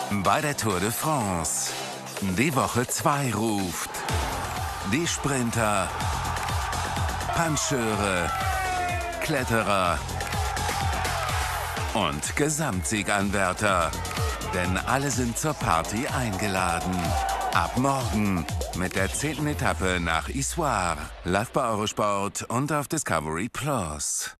Bei der Tour de France. Die Woche 2 ruft. Die Sprinter, Puncheure, Kletterer und Gesamtsieganwärter. Denn alle sind zur Party eingeladen. Ab morgen mit der 10. Etappe nach Issoire. Live bei Eurosport und auf Discovery+.